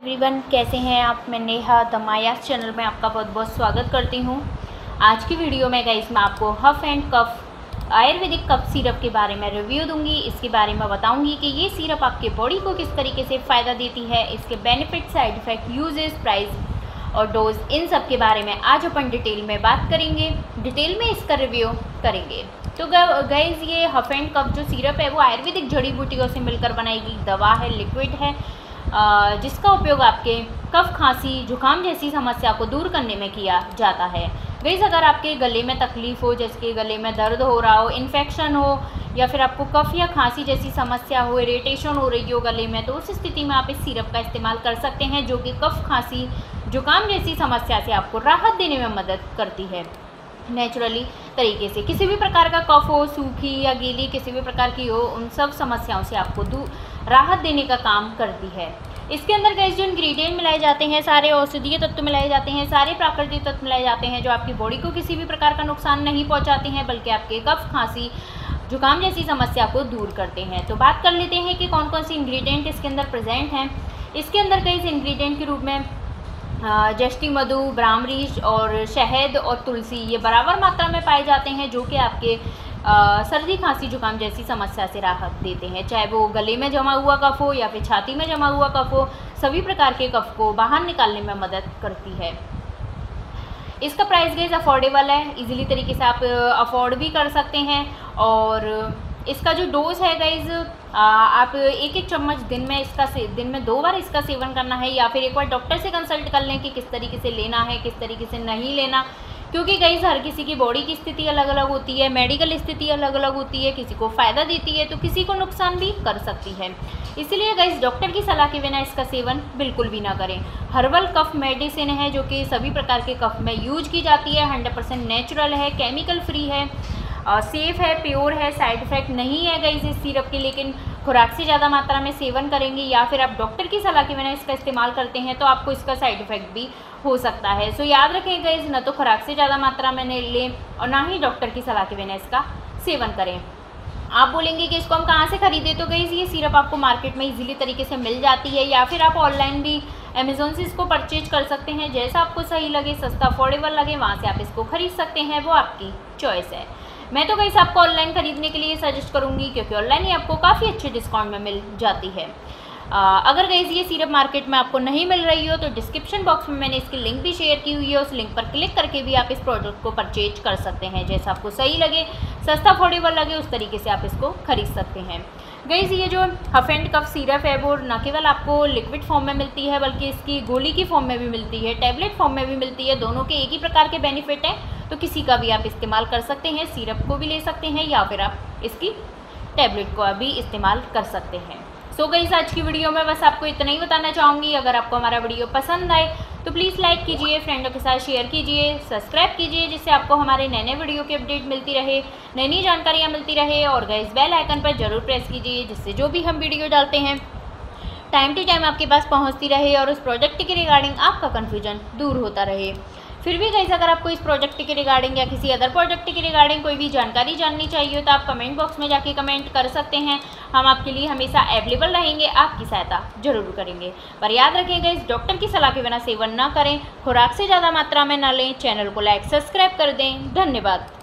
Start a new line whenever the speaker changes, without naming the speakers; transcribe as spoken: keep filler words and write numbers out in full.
Everyone, कैसे हैं आप। मैं नेहा द मायास चैनल में आपका बहुत बहुत स्वागत करती हूं। आज की वीडियो में गाइस मैं आपको Huff and Kuff Ayurvedic cough syrup के बारे में रिव्यू दूंगी। इसके बारे में बताऊंगी कि ये सिरप आपके बॉडी को किस तरीके से फ़ायदा देती है, इसके benefit, side effect, uses, price और डोज, इन सब के बारे में आज अपन डिटेल में बात करेंगे, डिटेल में इसका रिव्यू करेंगे। तो गाइस ये हफ एंड कफ जो सिरप है वो आयुर्वेदिक जड़ी बूटियों से मिलकर बनाई गई दवा है, लिक्विड है, जिसका उपयोग आपके कफ, खांसी, जुकाम जैसी समस्या को दूर करने में किया जाता है। गाइस अगर आपके गले में तकलीफ़ हो, जैसे कि गले में दर्द हो रहा हो, इन्फेक्शन हो, या फिर आपको कफ या खांसी जैसी समस्या हो, इरिटेशन हो रही हो गले में, तो उस स्थिति में आप इस सिरप का इस्तेमाल कर सकते हैं, जो कि कफ, खांसी, जुकाम जैसी समस्या से आपको राहत देने में मदद करती है नेचुरली तरीके से। किसी भी प्रकार का कफ हो, सूखी या गीली किसी भी प्रकार की हो, उन सब समस्याओं से आपको दूर राहत देने का काम करती है। इसके अंदर गाइस जो इंग्रेडिएंट मिलाए जाते हैं, सारे औषधीय तत्व मिलाए जाते हैं, सारे प्राकृतिक तत्व मिलाए जाते हैं, जो आपकी बॉडी को किसी भी प्रकार का नुकसान नहीं पहुंचाते हैं, बल्कि आपके कफ, खांसी, जुकाम जैसी समस्या को दूर करते हैं। तो बात कर लेते हैं कि कौन कौन सी इंग्रेडिएंट इसके अंदर प्रेजेंट हैं। इसके अंदर कई इंग्रेडिएंट के रूप में जष्टी मधु, ब्राह्मरीच और शहद और तुलसी ये बराबर मात्रा में पाए जाते हैं, जो कि आपके आ, सर्दी, खांसी, जुकाम जैसी समस्या से राहत देते हैं। चाहे वो गले में जमा हुआ कफ हो या फिर छाती में जमा हुआ कफ हो, सभी प्रकार के कफ को बाहर निकालने में मदद करती है। इसका प्राइस गाइस अफोर्डेबल है, इजीली तरीके से आप अफोर्ड भी कर सकते हैं। और इसका जो डोज है गाइस, आप एक एक चम्मच दिन में इसका से दिन में दो बार इसका सेवन करना है, या फिर एक बार डॉक्टर से कंसल्ट कर लें कि किस तरीके से लेना है, किस तरीके से नहीं लेना, क्योंकि गाइस हर किसी की बॉडी की स्थिति अलग अलग होती है, मेडिकल स्थिति अलग अलग होती है, किसी को फ़ायदा देती है तो किसी को नुकसान भी कर सकती है। इसलिए गाइस डॉक्टर की सलाह के बिना इसका सेवन बिल्कुल भी ना करें। हर्बल कफ मेडिसिन है, जो कि सभी प्रकार के कफ में यूज की जाती है, हंड्रेड परसेंट नेचुरल है, केमिकल फ्री है, सेफ़ है, प्योर है, साइड इफ़ेक्ट नहीं है गाइस इस सिरप के। लेकिन खुराक से ज़्यादा मात्रा में सेवन करेंगे या फिर आप डॉक्टर की सलाह के बिना इसका इस्तेमाल करते हैं तो आपको इसका साइड इफ़ेक्ट भी हो सकता है। सो याद रखें गाइस, न तो खुराक से ज़्यादा मात्रा में लें और ना ही डॉक्टर की सलाह के बिना इसका सेवन करें। आप बोलेंगे कि इसको हम कहाँ से खरीदें, तो गाइस ये सिरप आपको मार्केट में इजीली तरीके से मिल जाती है, या फिर आप ऑनलाइन भी अमेज़ोन से इसको परचेज कर सकते हैं। जैसा आपको सही लगे, सस्ता अफोर्डेबल लगे, वहाँ से आप इसको खरीद सकते हैं, वो आपकी चॉइस है। मैं तो गाइस आपको ऑनलाइन खरीदने के लिए सजेस्ट करूँगी, क्योंकि ऑनलाइन ही आपको काफ़ी अच्छे डिस्काउंट में मिल जाती है। आ, अगर गाइस ये सिरप मार्केट में आपको नहीं मिल रही हो तो डिस्क्रिप्शन बॉक्स में मैंने इसकी लिंक भी शेयर की हुई है, उस लिंक पर क्लिक करके भी आप इस प्रोडक्ट को परचेज कर सकते हैं। जैसा आपको सही लगे, सस्ता अफोर्डेबल लगे, उस तरीके से आप इसको खरीद सकते हैं। गाइस ये जो हफ एंड कफ सिरप है वो न केवल आपको लिक्विड फॉर्म में मिलती है, बल्कि इसकी गोली की फॉर्म में भी मिलती है, टैबलेट फॉर्म में भी मिलती है। दोनों के एक ही प्रकार के बेनिफिट हैं, तो किसी का भी आप इस्तेमाल कर सकते हैं। सिरप को भी ले सकते हैं या फिर आप इसकी टैबलेट को भी इस्तेमाल कर सकते हैं। सो गाइस आज की वीडियो में बस आपको इतना ही बताना चाहूँगी। अगर आपको हमारा वीडियो पसंद आए तो प्लीज़ लाइक कीजिए, फ्रेंडों के साथ शेयर कीजिए, सब्सक्राइब कीजिए, जिससे आपको हमारे नए नए वीडियो की अपडेट मिलती रहे, नई नई जानकारियाँ मिलती रहे। और गाइस बेल आइकन पर जरूर प्रेस कीजिए, जिससे जो भी हम वीडियो डालते हैं टाइम टू टाइम आपके पास पहुँचती रहे और उस प्रोजेक्ट के रिगार्डिंग आपका कन्फ्यूजन दूर होता रहे। फिर भी गाइस अगर आपको इस प्रोजेक्ट के रिगार्डिंग या किसी अदर प्रोजेक्ट के रिगार्डिंग कोई भी जानकारी जाननी चाहिए हो तो आप कमेंट बॉक्स में जाके कमेंट कर सकते हैं। हम आपके लिए हमेशा अवेलेबल रहेंगे, आपकी सहायता जरूर करेंगे। पर याद रखें गाइस, डॉक्टर की सलाह के बिना सेवन ना करें, खुराक से ज़्यादा मात्रा में ना लें, चैनल को लाइक सब्सक्राइब कर दें। धन्यवाद।